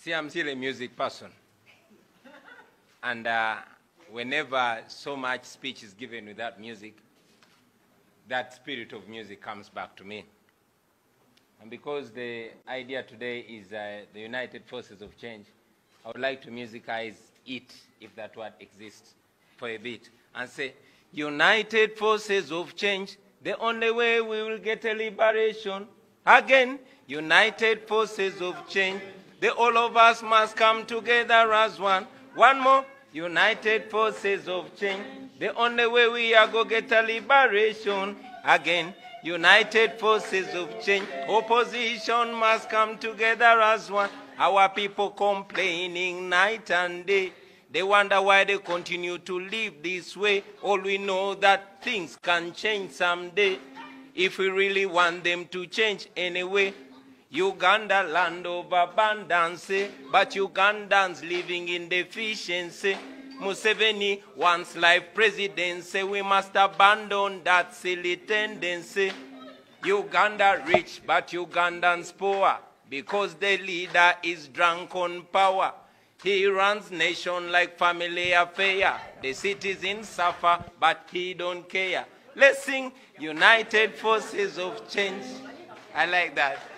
See, I'm still a music person. And whenever so much speech is given without music, that spirit of music comes back to me. And because the idea today is the United Forces of Change, I would like to musicize it, if that word exists, for a bit, and say, United Forces of Change, the only way we will get a liberation. Again, United Forces of Change, all of us must come together as one. One more, United Forces of Change, the only way we are going to get a liberation. Again, United Forces of Change, opposition must come together as one. Our people complaining night and day. They wonder why they continue to live this way. All we know that things can change someday. If we really want them to change anyway. Uganda, land of abundance, but Ugandans living in deficiency. Museveni wants life presidency. We must abandon that silly tendency. Uganda rich, but Ugandans poor, because the leader is drunk on power. He runs nation like family affair. The citizens suffer, but he don't care. Let's sing United Forces of Change. I like that.